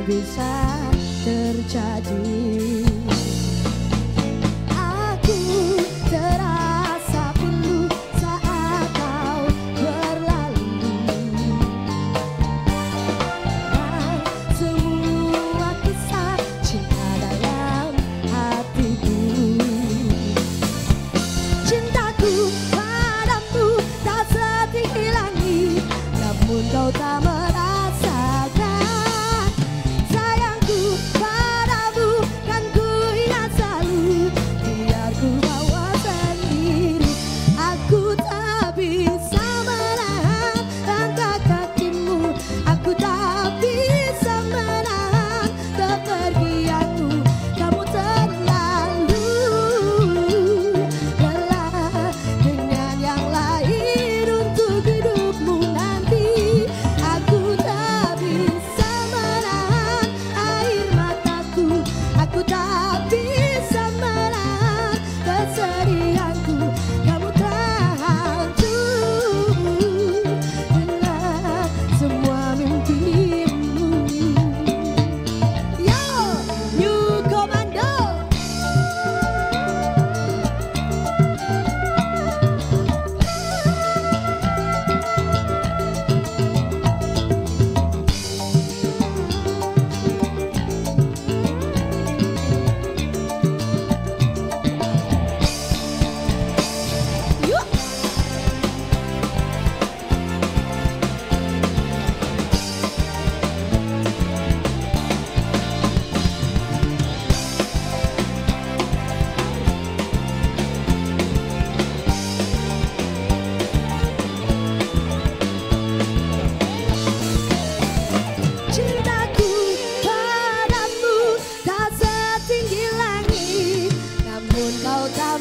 bisa terjadi. Aku terasa pilu saat kau berlalu, dan semua kisah cinta dalam hatiku. Cintaku padamu tak setinggi langit, namun kau tak merasakan. Sayangku padamu kan ku ingat selalu, biar ku bawa sendiri. Aku tak bisa menahan langkah kakimu, aku tak bisa menahan kepergianmu. Kamu terlalu lelah dengan yang lain untuk hidupmu nanti. Aku tak bisa menahan air mataku, aku tak bisa menahan kesedihanku. Kamu telah hancur dengan semua mimpimu. Yo, New Commando. Yuk. Cintaku padamu tak setinggi langit, namun kau tak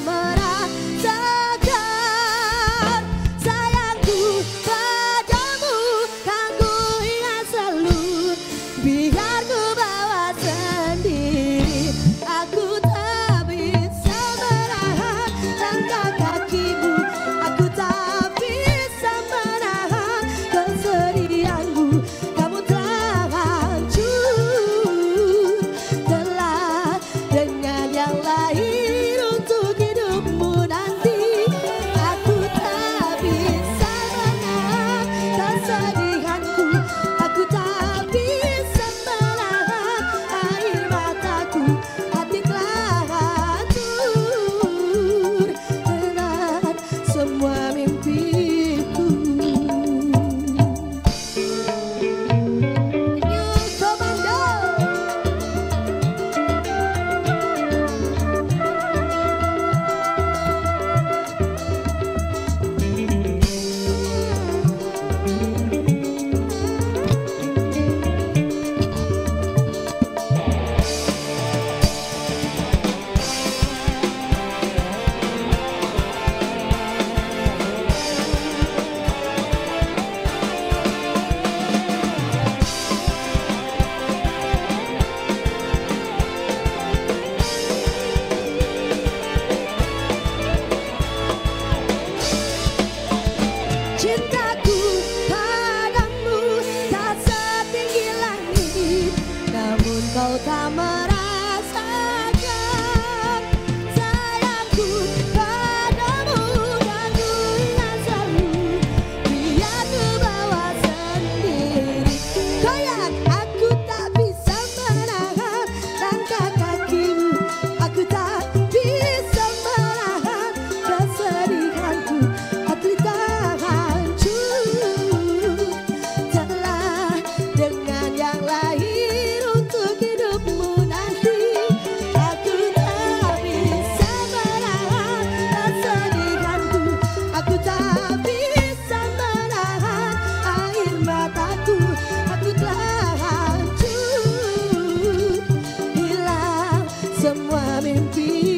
merasakan. Sayangku padamu kan ku ingat selalu, biar ku bawa sendiri. Aku tak bisa menahan langkah kakimu, aku tak bisa menahan kesedihanmu. Kamu telah hancur, telah dengan yang lain untuk hidupmu nanti. Aku tak bisa menahan kesedihanku, aku tak bisa menahan air mataku. Hati telah hancur dengan semua mimpiku. New Commando. Cintaku padamu tak setinggi langit, namun kau tak merasakan. Sayangku padamu kan ku ingat selalu, biar ku bawa sendiri. Goyang, aku tak bisa menahan langkah kakimu, aku tak bisa menahan kesedihanku. Hati tak hancur, telah dengan yang lain untuk hidupmu nanti. Aku tak bisa menahan kesedihanku, aku tak bisa menahan air mataku. Aku telah hancur, hilang semua mimpi.